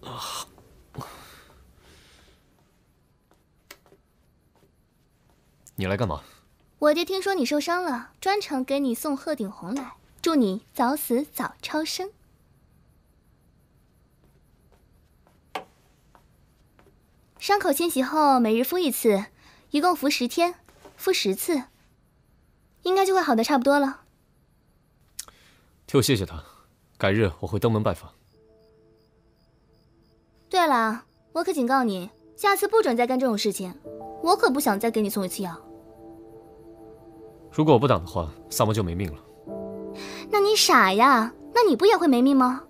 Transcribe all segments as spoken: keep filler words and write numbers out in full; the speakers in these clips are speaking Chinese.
你来干嘛？ 我爹听说你受伤了，专程给你送鹤顶红来，祝你早死早超生。伤口清洗后，每日敷一次，一共敷十天，敷十次，应该就会好的差不多了。 替我谢谢他，改日我会登门拜访。 对了，我可警告你，下次不准再干这种事情，我可不想再给你送一次药。 如果我不挡的话，萨摩就没命了。 那你傻呀？那你不也会没命吗？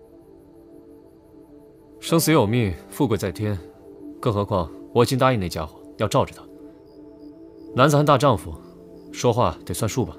生死有命，富贵在天。更何况我已经答应那家伙要罩着他。男子汉大丈夫，说话得算数吧。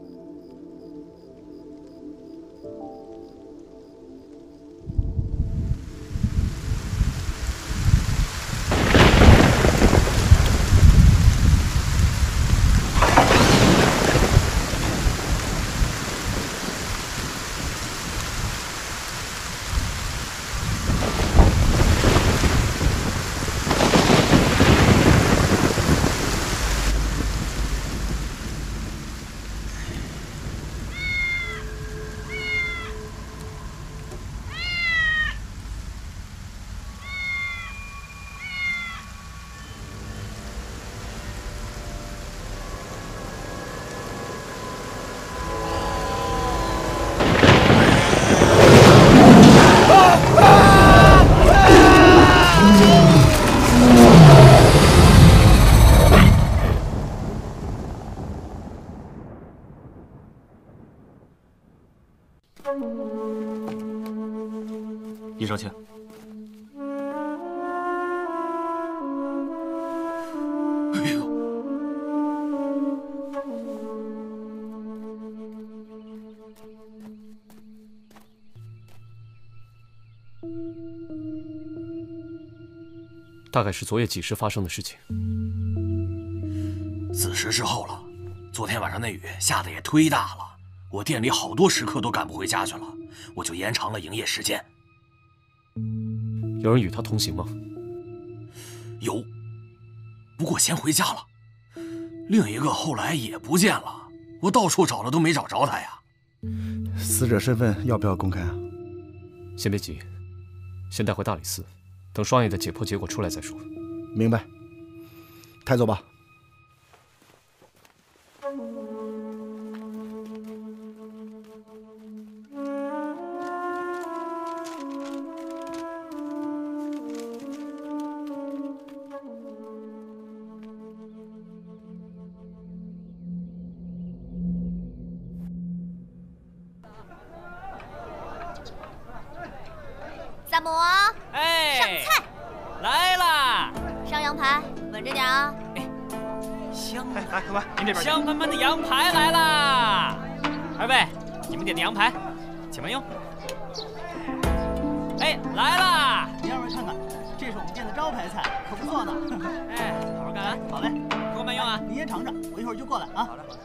李少卿，哎呦， 大概是昨夜几时发生的事情。 子时之后了。昨天晚上那雨下的也忒大了，我店里好多食客都赶不回家去了，我就延长了营业时间。 有人与他同行吗？ 有，不过先回家了。另一个后来也不见了，我到处找了都没找着他呀。 死者身份要不要公开啊？ 先别急，先带回大理寺，等双爷的解剖结果出来再说。 明白，抬走吧。 萨摩， 哎， 上菜， 来啦！ 上羊排，稳着点啊！ 哎，香， 哎，来，快快，您这边香喷喷的羊排来啦！二位，你们点的羊排，请慢用。哎，来啦！ 您二位看看，这是我们店的招牌菜，可不错呢。 哎，好好干啊！ 好嘞， 给我慢用啊！ 您先尝尝，我一会儿就过来啊。好嘞，好嘞。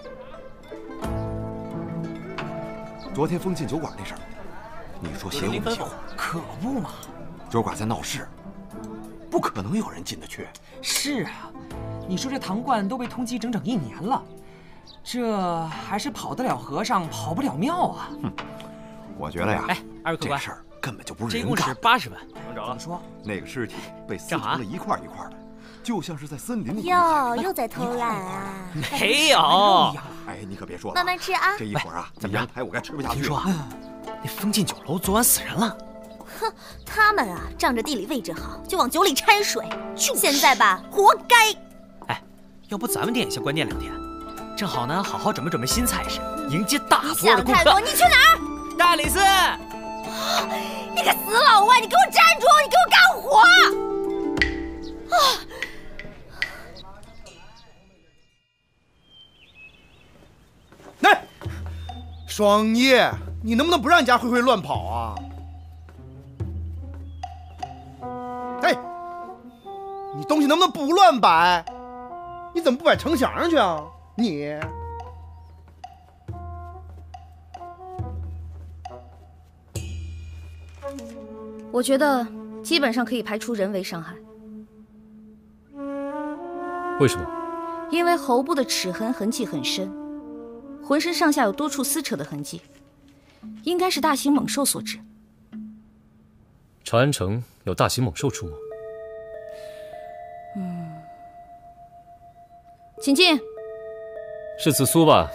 昨天封禁酒馆那事儿，你说邪乎不邪乎？ 可不嘛！ 酒馆在闹事，不可能有人进得去。 是啊，你说这堂观都被通缉整整一年了，这还是跑得了和尚跑不了庙啊！ 哼，我觉得呀， 哎，二位客官， 这事儿根本就不是这一共是人干。 八十万， 能找了。说那个尸体被撕成了一块一块的，就像是在森林里。 哟，又在偷懒啊！ 没有。 哎，你可别说了， 慢慢吃啊。 这一会儿啊，这阳台我该吃不下去。 听说啊，那封禁酒楼昨晚死人了。 哼，他们啊，仗着地理位置好，就往酒里掺水。现在吧，活该。 哎，要不咱们店也先关店两天，正好呢，好好准备准备新菜式，迎接大你多的顾客。 想太多，你去哪儿？ 大理寺。 你个死老外，你给我站住！你给我干活！啊！ 来，双叶，你能不能不让你家慧慧乱跑啊？哎，你东西能不能不乱摆？你怎么不摆城墙上去啊？你。 我觉得基本上可以排除人为伤害。 为什么？ 因为喉部的齿痕痕迹很深，浑身上下有多处撕扯的痕迹，应该是大型猛兽所致。 长安城有大型猛兽出没？ 嗯，请进。 是紫苏吧？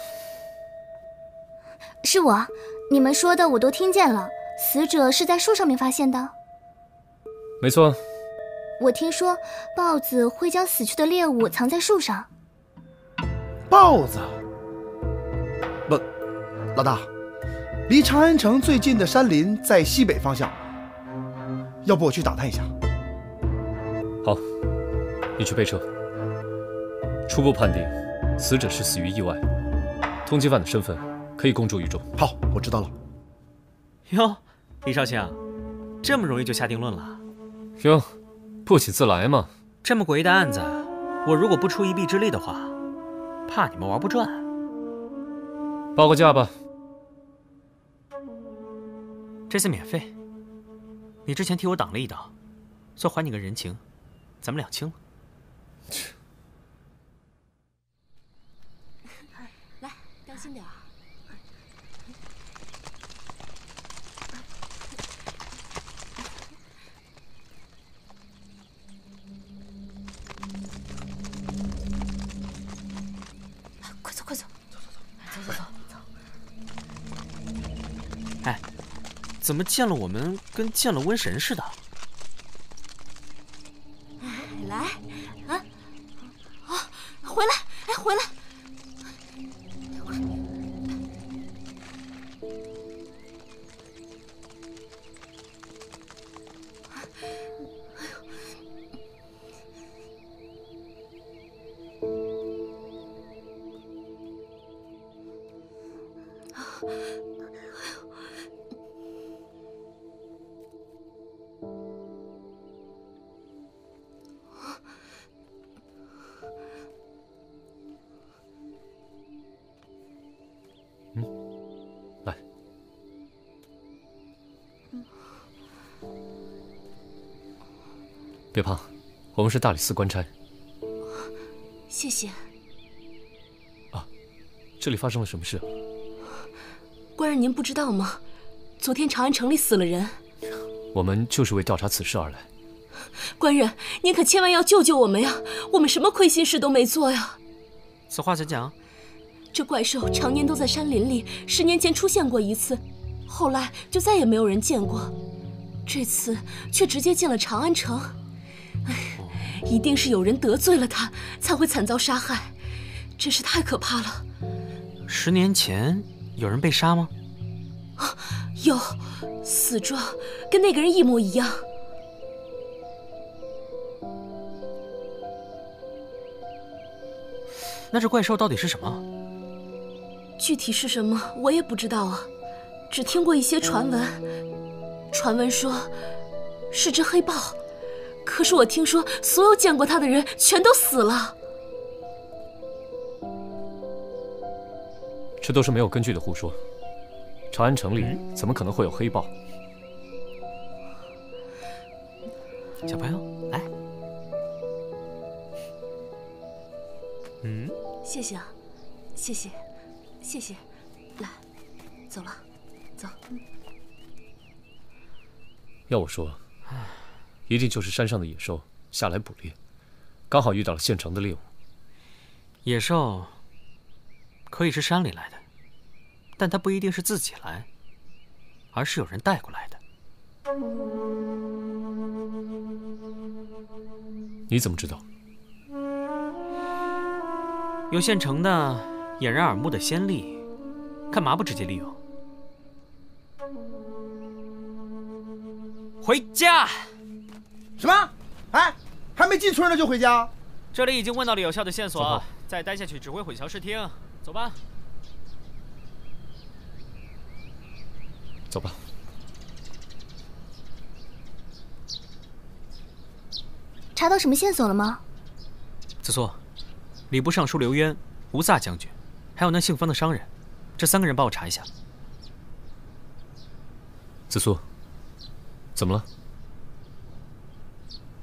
是我，你们说的我都听见了。死者是在树上面发现的？ 没错。 我听说豹子会将死去的猎物藏在树上。 豹子？不，老大，离长安城最近的山林在西北方向，要不我去打探一下？ 好，你去备车。初步判定，死者是死于意外，通缉犯的身份可以公诸于众。 好，我知道了。 哟，李少卿，这么容易就下定论了？ 哟，不请自来嘛。 这么诡异的案子，我如果不出一臂之力的话，怕你们玩不转。 报个价吧。 这次免费，你之前替我挡了一刀，算还你个人情，咱们两清了。 来，当心点儿。快走，快走，走走走，走走走。 哎，怎么见了我们跟见了瘟神似的？ 来，啊，啊，回来，哎，回来。 来，别怕，我们是大理寺官差。 谢谢。 啊，这里发生了什么事啊？ 官人，您不知道吗？昨天长安城里死了人。 我们就是为调查此事而来。 官人，您可千万要救救我们呀！我们什么亏心事都没做呀。 此话怎讲？ 这怪兽常年都在山林里，十年前出现过一次，后来就再也没有人见过。这次却直接进了长安城，哎，一定是有人得罪了他，才会惨遭杀害，真是太可怕了。 十年前有人被杀吗？ 啊，有，死状跟那个人一模一样。 那这怪兽到底是什么？ 具体是什么我也不知道啊，只听过一些传闻。传闻说是只黑豹，可是我听说所有见过它的人全都死了。 这都是没有根据的胡说。长安城里怎么可能会有黑豹？ 小朋友，来。嗯， 谢谢啊，谢谢，谢谢。来，走了，走。 要我说，一定就是山上的野兽下来捕猎，刚好遇到了县城的猎物。 野兽可以是山里来的，但它不一定是自己来，而是有人带过来的。 你怎么知道？ 有现成的掩人耳目的先例，干嘛不直接利用？回家。 什么？哎，还没进村呢就回家？ 这里已经问到了有效的线索，再待下去只会混淆视听。走吧。 走吧。 查到什么线索了吗？ 子苏，礼部尚书刘渊、吴萨将军，还有那姓方的商人，这三个人帮我查一下。 子苏，怎么了？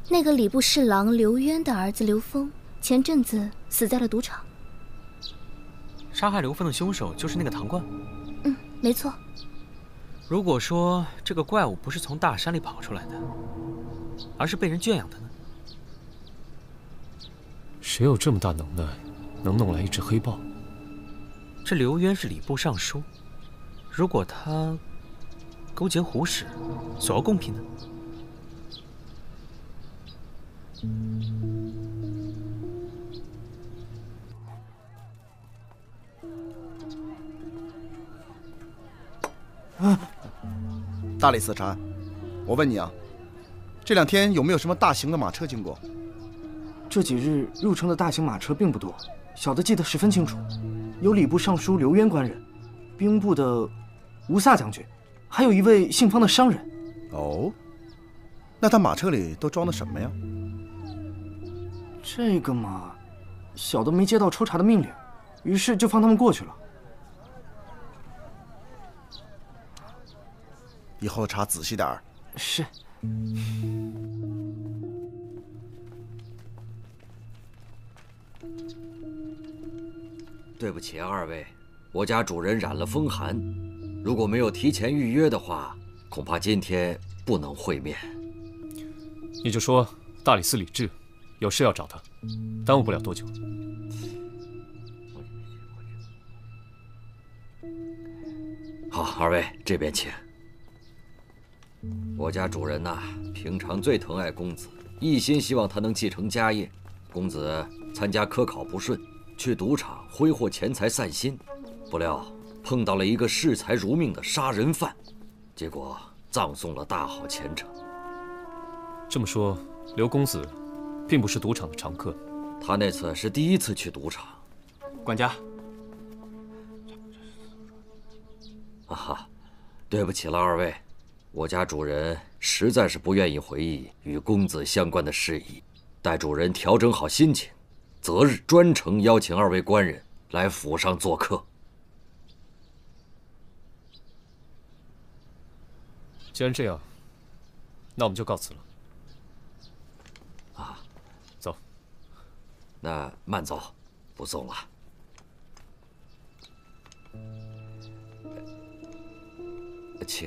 那个礼部侍郎刘渊的儿子刘峰，前阵子死在了赌场。 杀害刘峰的凶手就是那个唐冠。 嗯，没错。 如果说这个怪物不是从大山里跑出来的，而是被人圈养的呢？ 谁有这么大能耐，能弄来一只黑豹？ 这刘渊是礼部尚书，如果他勾结胡使，索要贡品呢？ 啊！大理寺禅，我问你啊，这两天有没有什么大型的马车经过？ 这几日入城的大型马车并不多，小的记得十分清楚，有礼部尚书刘渊官人，兵部的吴萨将军，还有一位姓方的商人。 哦，那他马车里都装的什么呀？ 这个嘛，小的没接到抽查的命令，于是就放他们过去了。 以后查仔细点儿。 是。 对不起啊，二位，我家主人染了风寒，如果没有提前预约的话，恐怕今天不能会面。 你就说大理寺李治有事要找他，耽误不了多久。 好，二位这边请。我家主人呐、啊，平常最疼爱公子，一心希望他能继承家业。公子参加科考不顺，去赌场挥霍钱财散心，不料碰到了一个视财如命的杀人犯，结果葬送了大好前程。 这么说，刘公子并不是赌场的常客。 他那次是第一次去赌场。 管家。 啊哈，对不起了二位，我家主人实在是不愿意回忆与公子相关的事宜。待主人调整好心情，择日专程邀请二位官人来府上做客。 既然这样，那我们就告辞了。 啊， 走。 那慢走，不送了。请。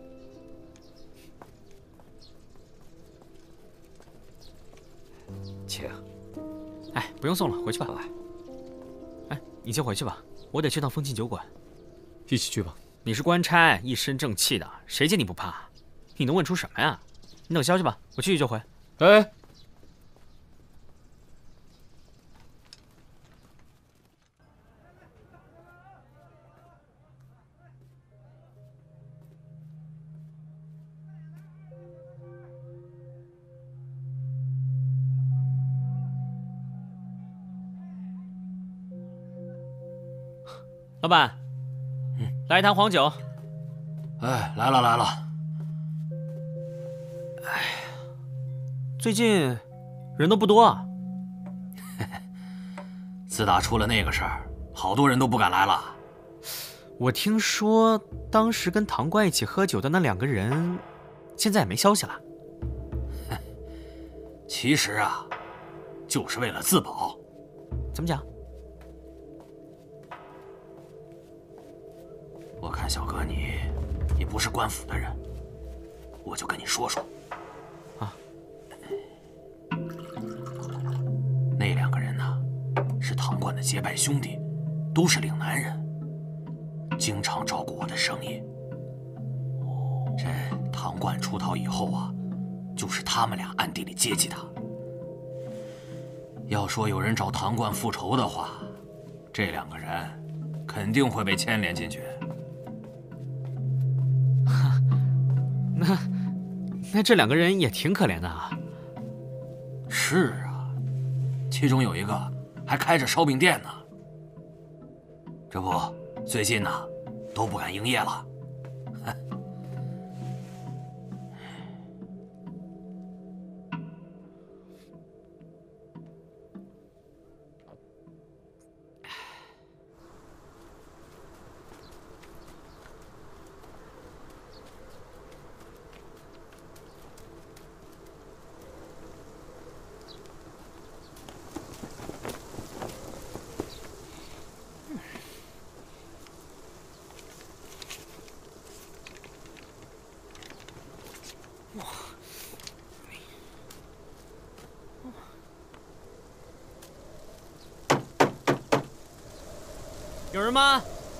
请。 哎，不用送了，回去吧。哎，你先回去吧，我得去趟风信酒馆。 一起去吧。 你是官差，一身正气的，谁见你不怕？你能问出什么呀？你等消息吧，我去去就回。 哎。 老板，嗯，来一坛黄酒。 哎，来了来了。 哎呀，最近人都不多啊。 自打出了那个事儿，好多人都不敢来了。 我听说当时跟唐官一起喝酒的那两个人，现在也没消息了。 其实啊，就是为了自保。 怎么讲？ 我看小哥你也不是官府的人，我就跟你说说。 啊， 那两个人呢，是唐冠的结拜兄弟，都是岭南人，经常照顾我的生意。这唐冠出逃以后啊，就是他们俩暗地里接济他。要说有人找唐冠复仇的话，这两个人肯定会被牵连进去。 那那这两个人也挺可怜的啊。 是啊，其中有一个还开着烧饼店呢。这不，最近呢都不敢营业了。 有人吗？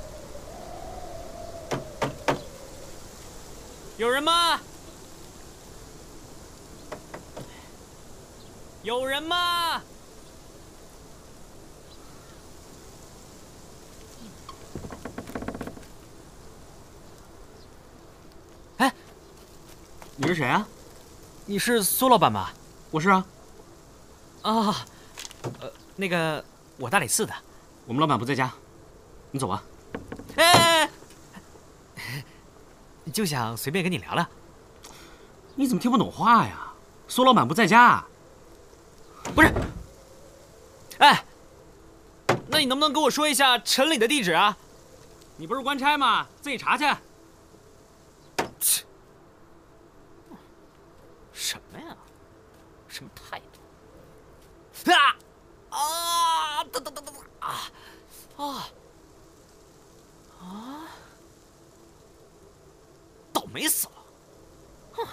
有人吗？有人吗？哎， 你是谁啊？ 你是苏老板吧？ 我是啊。 啊，呃，那个我大理寺的。 我们老板不在家，你走吧。 哎，就想随便跟你聊聊。 你怎么听不懂话呀？苏老板不在家。 不是。哎，那你能不能给我说一下城里的地址啊？ 你不是官差吗？自己查去。 什么呀？什么态度？啊啊！等等等等啊啊啊！倒霉死了！哼！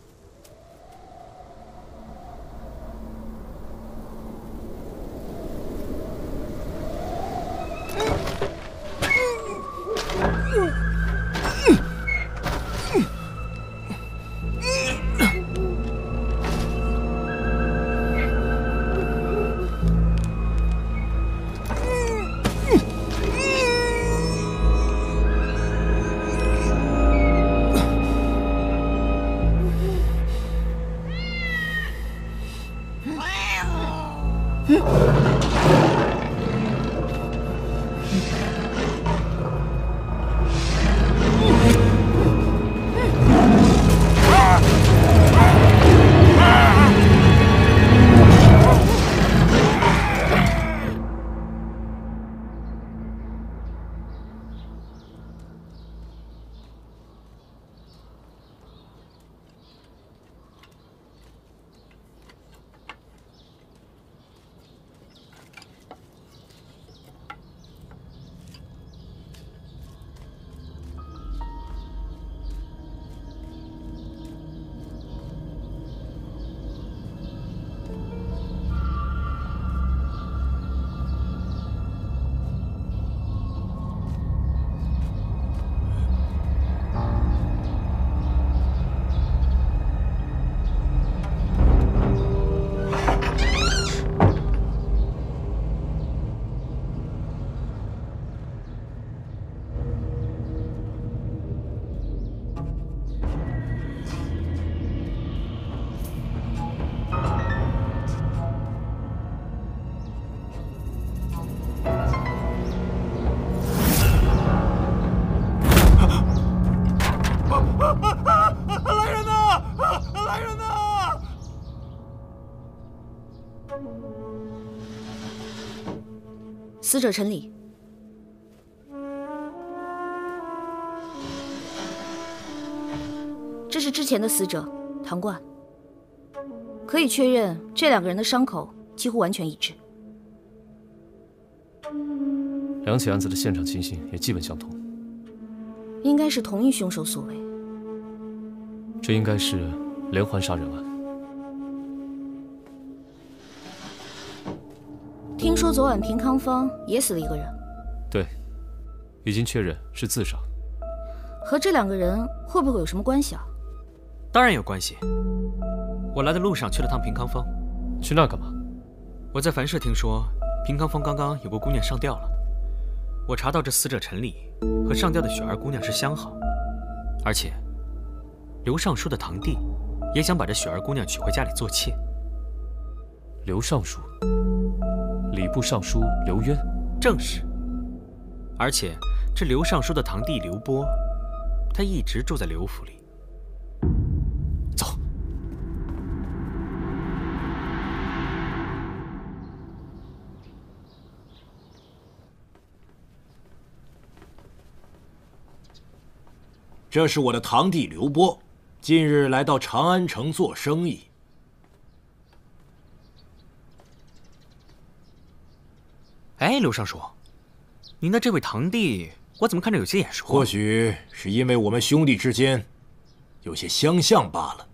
来人呐！来人呐！ 死者陈礼，这是之前的死者唐冠，可以确认这两个人的伤口几乎完全一致。 两起案子的现场情形也基本相同， 应该是同一凶手所为。 这应该是连环杀人案。 听说昨晚平康坊也死了一个人。 对，已经确认是自杀。 和这两个人会不会有什么关系啊？ 当然有关系。我来的路上去了趟平康坊。 去那干嘛？ 我在樊舍听说平康坊刚刚有个姑娘上吊了。我查到这死者陈礼和上吊的雪儿姑娘是相好，而且刘尚书的堂弟也想把这雪儿姑娘娶回家里做妾。 刘尚书，礼部尚书刘渊， 正是。而且这刘尚书的堂弟刘波，他一直住在刘府里。走。 这是我的堂弟刘波，近日来到长安城做生意。 哎，刘尚书，您的这位堂弟，我怎么看着有些眼熟啊？ 或许是因为我们兄弟之间有些相像罢了。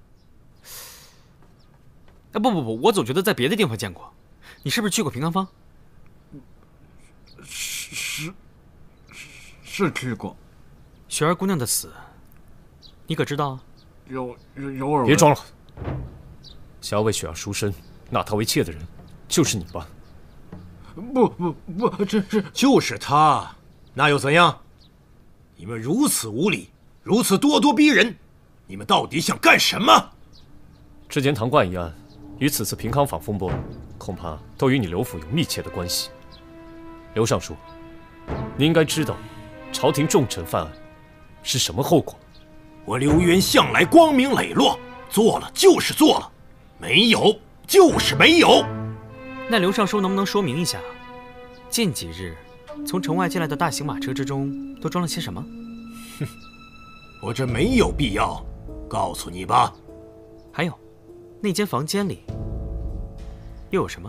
哎，不不不，我总觉得在别的地方见过。你是不是去过平康坊？ 是。 是是知过。 雪儿姑娘的死，你可知道？ 有有有耳闻。 别装了，想要为雪儿赎身，纳她为妾的人，就是你吧？ 不不不，这是就是他，那又怎样？你们如此无礼，如此咄咄逼人，你们到底想干什么？ 之前唐冠一案与此次平康坊风波，恐怕都与你刘府有密切的关系。刘尚书，你应该知道，朝廷重臣犯案是什么后果。 我刘渊向来光明磊落，做了就是做了，没有就是没有。 那刘尚书能不能说明一下，近几日从城外进来的大型马车之中都装了些什么？ 哼，我这没有必要告诉你吧。 还有，那间房间里又有什么？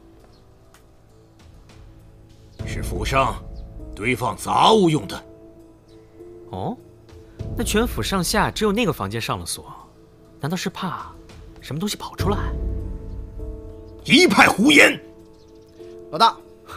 是府上堆放杂物用的。 哦，那全府上下只有那个房间上了锁，难道是怕什么东西跑出来？ 一派胡言！ 老大，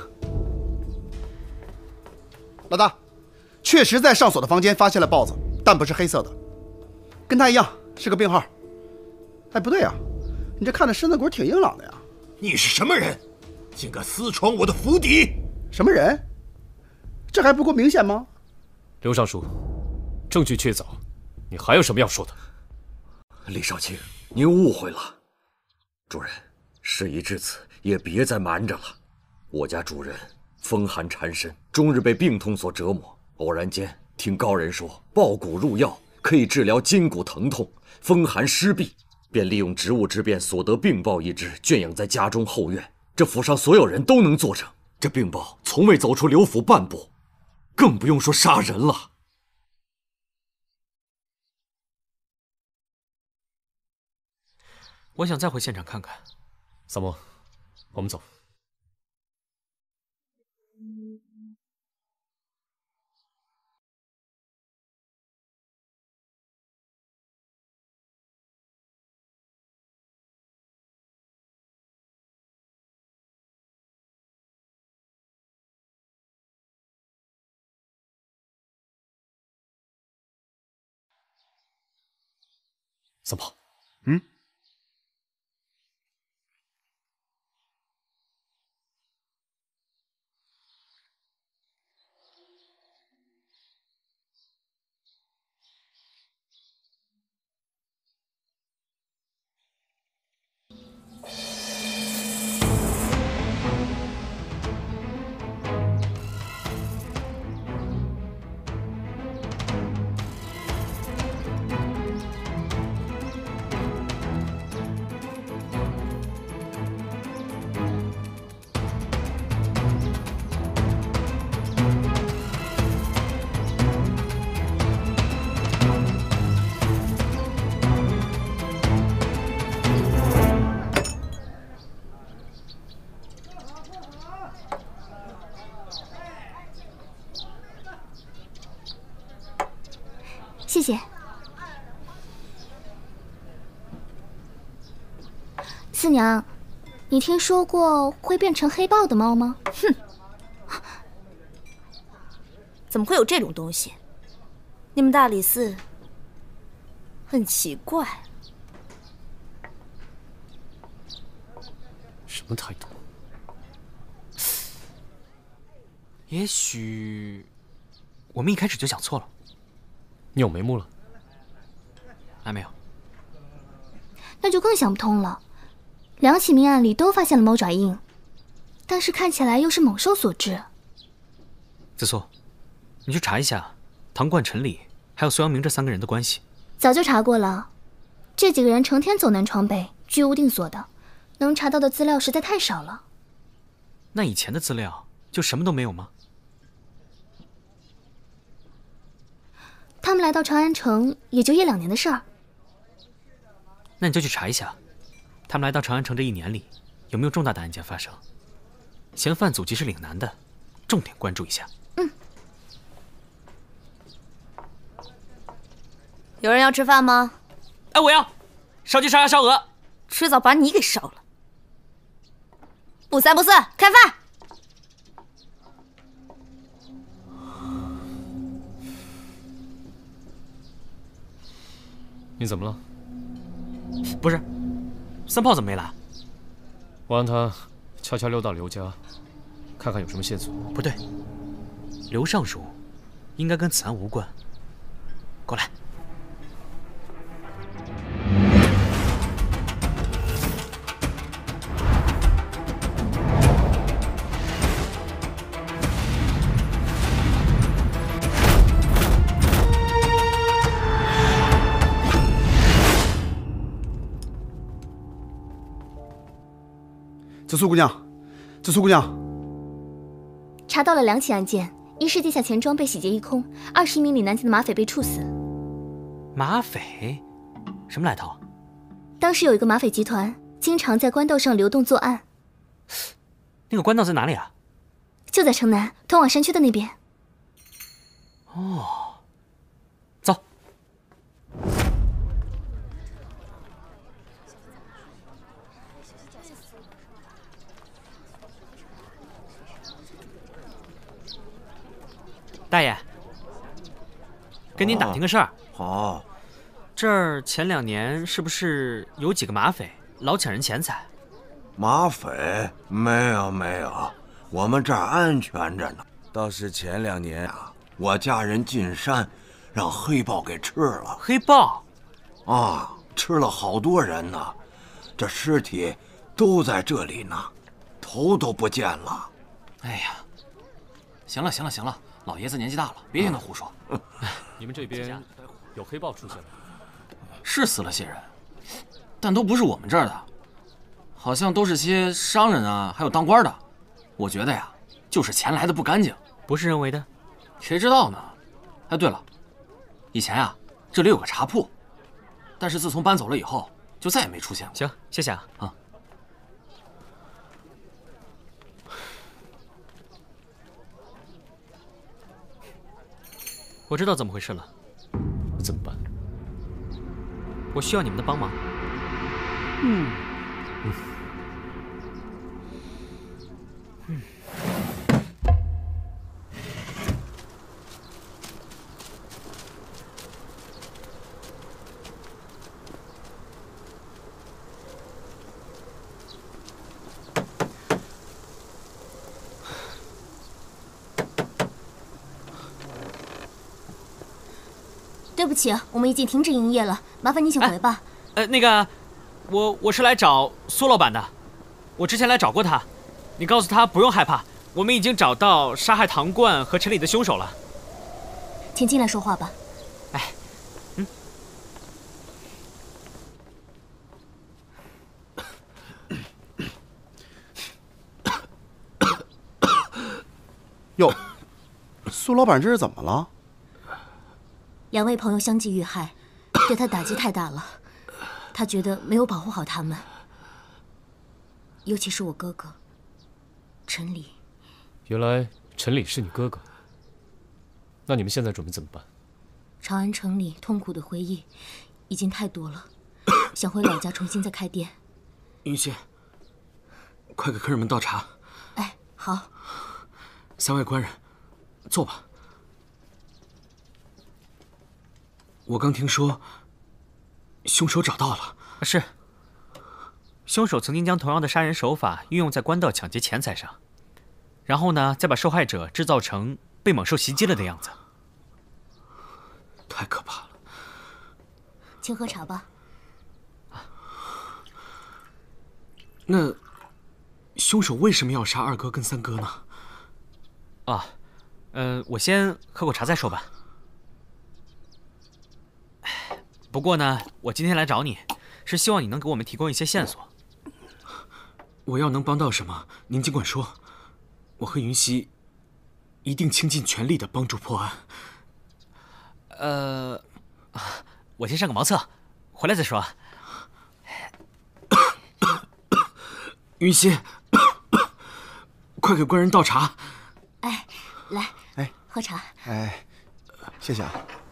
老大，确实在上锁的房间发现了豹子，但不是黑色的，跟他一样是个病号。哎，不对啊，你这看着身子骨挺硬朗的呀。 你是什么人？竟敢私闯我的府邸？ 什么人？这还不够明显吗？ 刘尚书，证据确凿，你还有什么要说的？ 李少卿，您误会了。主人，事已至此，也别再瞒着了。我家主人风寒缠身，终日被病痛所折磨。偶然间听高人说，爆骨入药可以治疗筋骨疼痛、风寒湿痹，便利用职务之便所得病豹一只，圈养在家中后院。这府上所有人都能作证，这病豹从未走出刘府半步，更不用说杀人了。 我想再回现场看看。 萨摩，我们走。萨摩， 嗯。 谢谢。四娘，你听说过会变成黑豹的猫吗？ 哼，怎么会有这种东西？你们大理寺很奇怪。 什么态度？ 也许我们一开始就想错了。 你有眉目了？ 还没有。 那就更想不通了。两起命案里都发现了猫爪印，但是看起来又是猛兽所致。 子素，你去查一下唐冠、陈礼还有苏阳明这三个人的关系。 早就查过了，这几个人成天走南闯北，居无定所的，能查到的资料实在太少了。 那以前的资料就什么都没有吗？ 他们来到长安城也就一两年的事儿。 那你就去查一下，他们来到长安城这一年里有没有重大的案件发生，嫌犯祖籍是岭南的，重点关注一下。 嗯。 有人要吃饭吗？ 哎，我要烧鸡、烧鸭、烧鹅， 迟早把你给烧了。不三不四，开饭！ 你怎么了？ 不是，三炮怎么没来？ 我让他悄悄溜到刘家，看看有什么线索。 不对，刘尚书应该跟此案无关。过来。 紫苏姑娘，紫苏姑娘， 查到了两起案件，一是地下钱庄被洗劫一空，二是一名岭南籍的马匪被处死。 马匪？什么来头？ 当时有一个马匪集团，经常在官道上流动作案。 那个官道在哪里啊？ 就在城南，通往山区的那边。 哦，走。大爷，跟您打听个事儿。 好， 这儿前两年是不是有几个马匪老抢人钱财？ 马匪？没有没有，我们这儿安全着呢。倒是前两年啊，我家人进山，让黑豹给吃了。 黑豹？ 啊，吃了好多人呢，这尸体都在这里呢，头都不见了。 哎呀，行了行了行了。老爷子年纪大了，别听他胡说。 你们这边有黑豹出现吗？ 是死了些人，但都不是我们这儿的，好像都是些商人啊，还有当官的。我觉得呀，就是钱来的不干净。 不是人为的？ 谁知道呢？哎，对了，以前啊，这里有个茶铺，但是自从搬走了以后，就再也没出现过。 行，谢谢啊。 啊。 我知道怎么回事了。 怎么办？ 我需要你们的帮忙。 嗯嗯嗯。 对不起，我们已经停止营业了，麻烦你请回吧。 哎、呃，那个，我我是来找苏老板的，我之前来找过他，你告诉他不用害怕，我们已经找到杀害唐冠和陈理的凶手了。 请进来说话吧。 哎，嗯。 哟，苏老板这是怎么了？ 两位朋友相继遇害，对他打击太大了。他觉得没有保护好他们，尤其是我哥哥陈理。 原来陈理是你哥哥，那你们现在准备怎么办？ 长安城里痛苦的回忆已经太多了，想回老家重新再开店。 云溪，快给客人们倒茶。 哎，好。 三位官人，坐吧。我刚听说，凶手找到了。是，凶手曾经将同样的杀人手法运用在官道抢劫钱财上，然后呢，再把受害者制造成被猛兽袭击了的样子。太可怕了。 请喝茶吧。 那凶手为什么要杀二哥跟三哥呢？啊，嗯、呃，我先喝口茶再说吧。不过呢，我今天来找你，是希望你能给我们提供一些线索。我要能帮到什么，您尽管说。我和云溪一定倾尽全力的帮助破案。呃，我先上个茅厕，回来再说。云溪，快给官人倒茶。 哎，来， 哎， 喝茶。 哎，谢谢啊。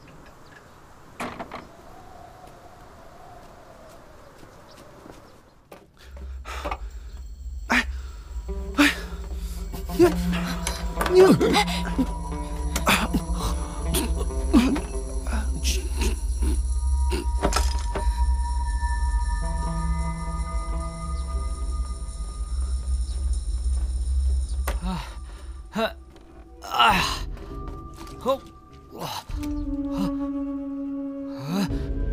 哎，哎，你你。 啊，哎，哎呀，好，我，啊，啊。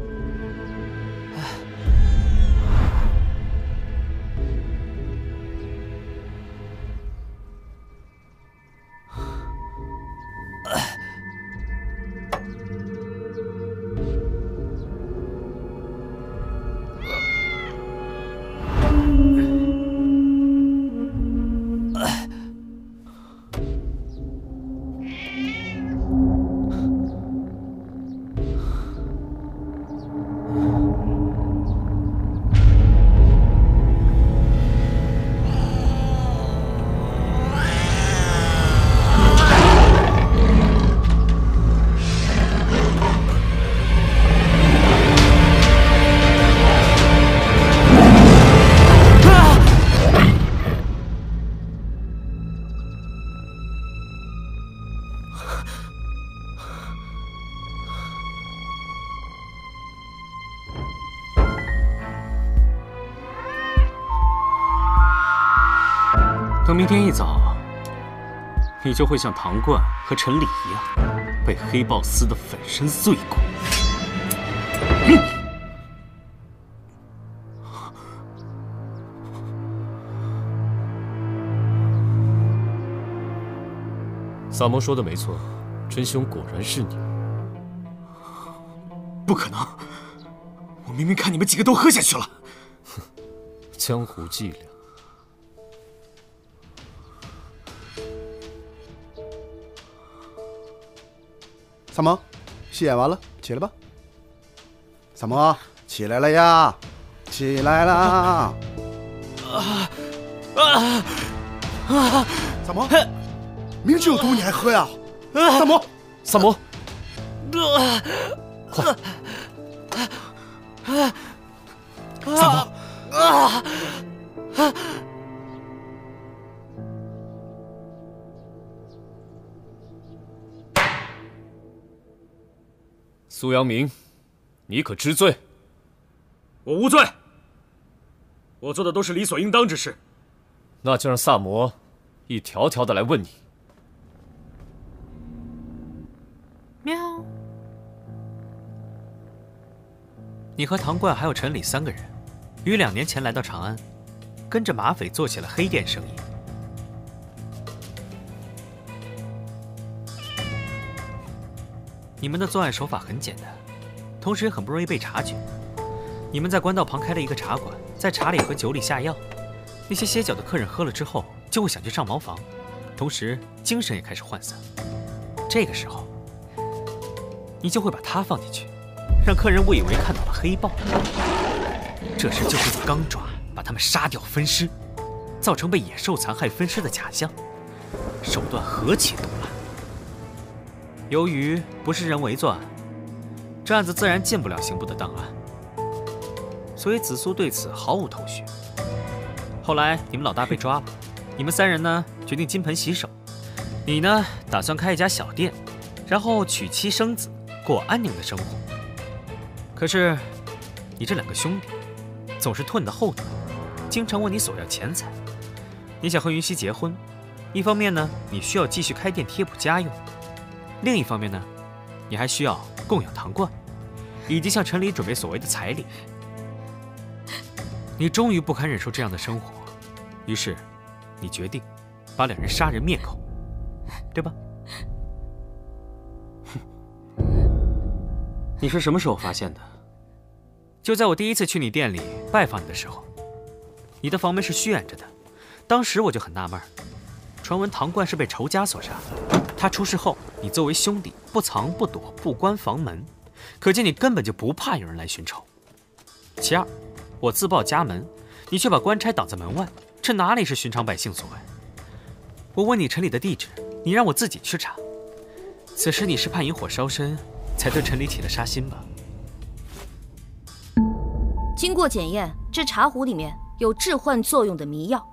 等明天一早，你就会像唐冠和陈理一样，被黑豹撕得粉身碎骨。 萨摩说的没错，真凶果然是你。 不可能！我明明看你们几个都喝下去了。 哼，江湖伎俩。 萨摩，戏演完了，起来吧。萨摩，起来了呀，起来啦！啊啊啊！萨摩，明知有毒你还喝呀？萨摩， 萨摩， 快！萨摩，啊！ 苏阳明，你可知罪？ 我无罪，我做的都是理所应当之事。 那就让萨摩一条条的来问你。 喵。你和唐冠还有陈理三个人，于两年前来到长安，跟着马匪做起了黑店生意。 你们的作案手法很简单，同时也很不容易被察觉。你们在官道旁开了一个茶馆，在茶里和酒里下药，那些歇脚的客人喝了之后就会想去上茅房，同时精神也开始涣散。这个时候，你就会把他放进去，让客人误以为看到了黑豹。这时就会用钢爪把他们杀掉分尸，造成被野兽残害分尸的假象，手段何其毒辣！ 由于不是人为作案，这案子自然进不了刑部的档案，所以子苏对此毫无头绪。后来你们老大被抓了，你们三人呢决定金盆洗手。你呢打算开一家小店，然后娶妻生子，过安宁的生活。可是你这两个兄弟总是拖你的后腿，经常问你索要钱财。你想和云溪结婚，一方面呢你需要继续开店贴补家用。 另一方面呢，你还需要供养唐冠，以及向陈理准备所谓的彩礼。你终于不堪忍受这样的生活，于是你决定把两人杀人灭口，对吧？你是什么时候发现的？就在我第一次去你店里拜访你的时候，你的房门是虚掩着的，当时我就很纳闷，传闻唐冠是被仇家所杀。 他出事后，你作为兄弟不藏不躲，不关房门，可见你根本就不怕有人来寻仇。其二，我自报家门，你却把官差挡在门外，这哪里是寻常百姓所为？我问你陈理的地址，你让我自己去查。此时你是怕引火烧身，才对陈理起了杀心吧？ 经过检验，这茶壶里面有致幻作用的迷药。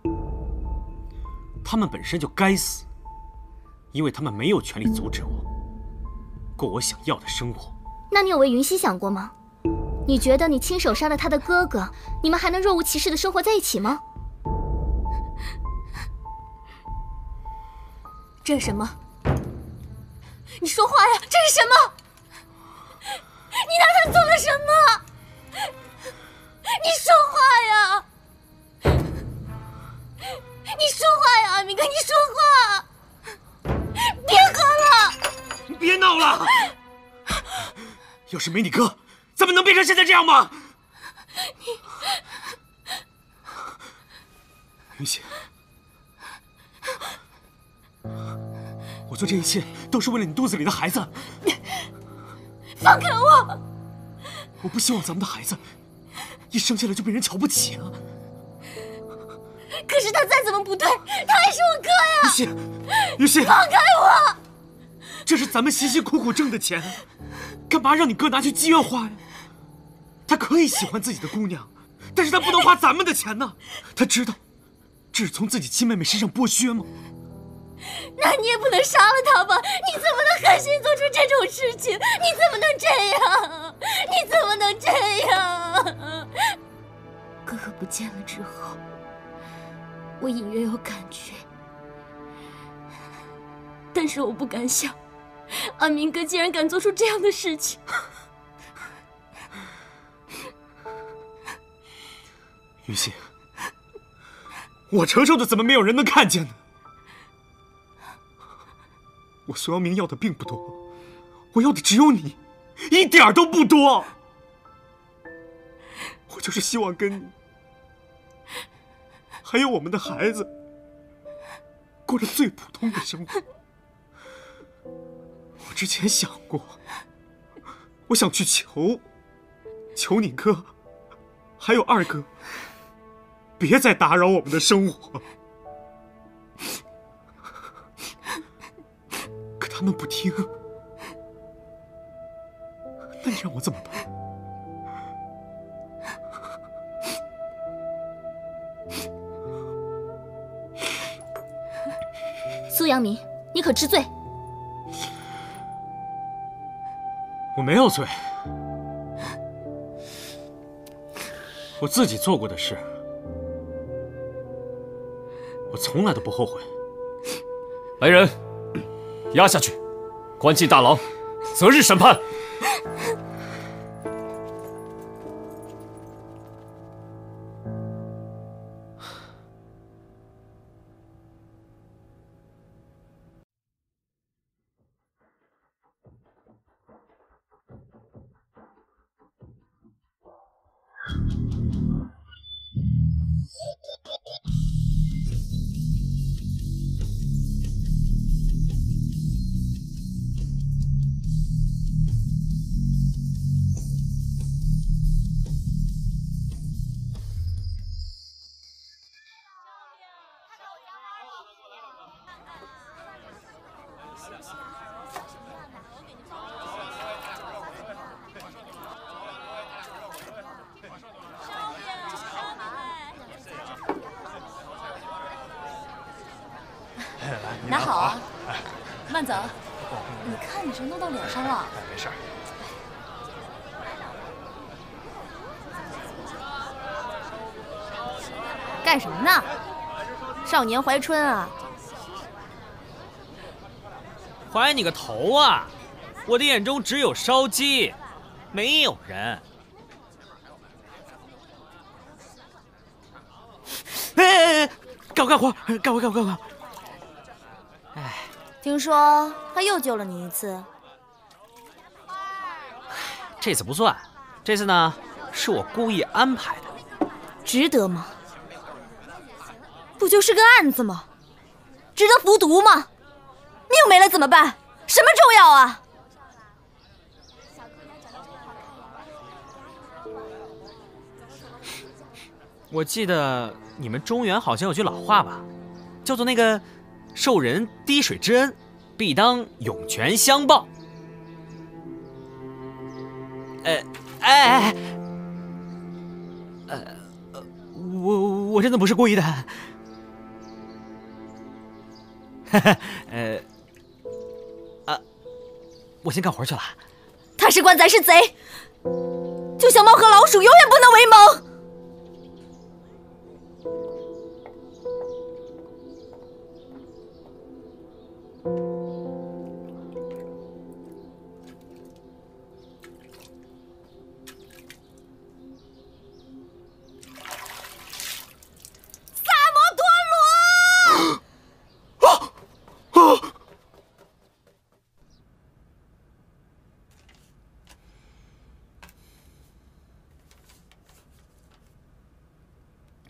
他们本身就该死。 因为他们没有权利阻止我过我想要的生活。 那你有为云溪想过吗？你觉得你亲手杀了他的哥哥，你们还能若无其事的生活在一起吗？ 这是什么？你说话呀！这是什么？你拿他做了什么？你说话呀！你说话呀，阿明哥，你说话！别喝了！ 你别闹了！要是没你哥，怎么能变成现在这样吗？ 你， 云溪，我做这一切都是为了你肚子里的孩子。 放开我！ 我不希望咱们的孩子一生下来就被人瞧不起啊！ 可是他再怎么不对，他还是我哥呀！ 云溪，云溪， 放开我！ 这是咱们辛辛苦苦挣的钱，干嘛让你哥拿去妓院花呀？他可以喜欢自己的姑娘，但是他不能花咱们的钱呢。他知道这是从自己亲妹妹身上剥削吗？ 那你也不能杀了他吧？你怎么能狠心做出这种事情？你怎么能这样？你怎么能这样？哥哥不见了之后，我隐约有感觉，但是我不敢想，阿明哥竟然敢做出这样的事情。 云溪，我承受的怎么没有人能看见呢？我苏阳明要的并不多，我要的只有你，一点儿都不多。我就是希望跟你，还有我们的孩子，过着最普通的生活。我之前想过，我想去求，求你哥，还有二哥，别再打扰我们的生活。他们不听，那你让我怎么办？ 苏阳明，你可知罪？ 我没有罪，我自己做过的事，我从来都不后悔。 来人！押下去，关进大牢，择日审判。 拿好啊，慢走。你看你这弄到脸上了。 没事。 干什么呢？少年怀春啊！ 怀你个头啊！我的眼中只有烧鸡，没有人。哎哎哎！干活干活干活干活干活！哎， 听说他又救了你一次。 这次不算，这次呢是我故意安排的。 值得吗？不就是个案子吗？值得服毒吗？命没了怎么办？什么重要啊？ 我记得你们中原好像有句老话吧，叫做那个受人滴水之恩，必当涌泉相报。呃，哎哎，呃，我我真的不是故意的。呃，啊，我先干活去了。 他是官，咱是贼，就像猫和老鼠，永远不能为盟。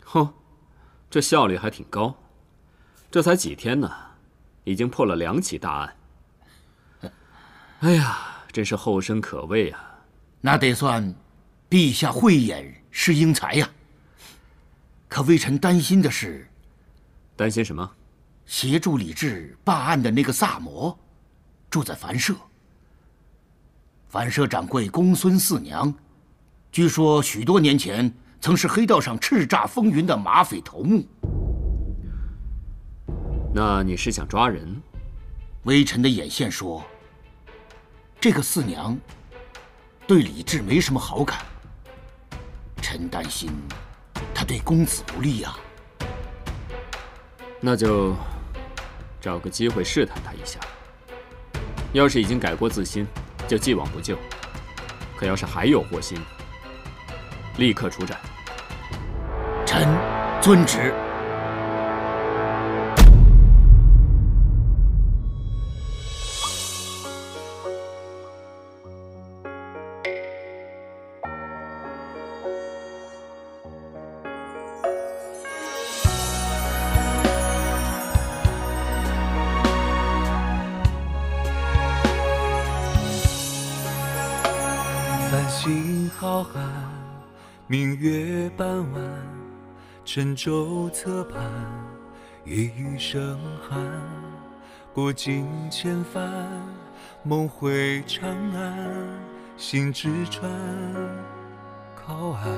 哼，这效率还挺高。这才几天呢，已经破了两起大案。哎呀，真是后生可畏啊！ 那得算陛下慧眼识英才呀。可微臣担心的是， 担心什么？ 协助李治办案的那个萨摩，住在樊舍。樊舍掌柜公孙四娘，据说许多年前曾是黑道上叱咤风云的马匪头目。 那你是想抓人？ 微臣的眼线说，这个四娘对李治没什么好感，臣担心她对公子不利呀。 那就找个机会试探他一下。要是已经改过自新，就既往不咎；可要是还有祸心，立刻处斩。 臣遵旨。 星浩瀚，明月半弯，沉舟侧畔，夜雨声寒。过尽千帆，梦回长安，行至川靠岸。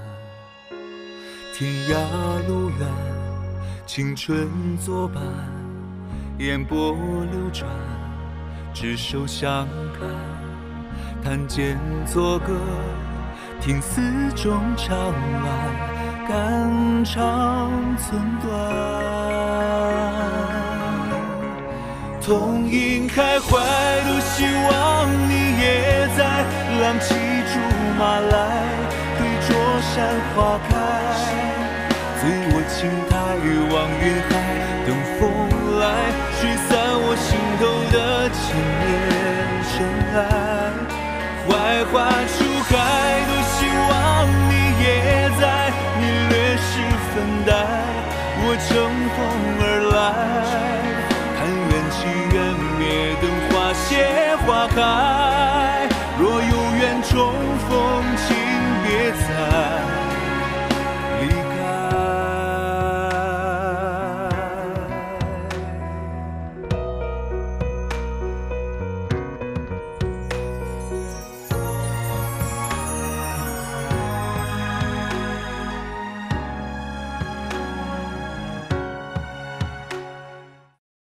天涯路远，青春作伴，烟波流转，执手相看。弹剑作歌，听丝中唱完，肝肠寸断。痛饮开怀，多希望你也在。浪骑竹马来，对桌山花开。醉我青苔，望云海，等风来，吹散我心头的千年尘埃。怀怀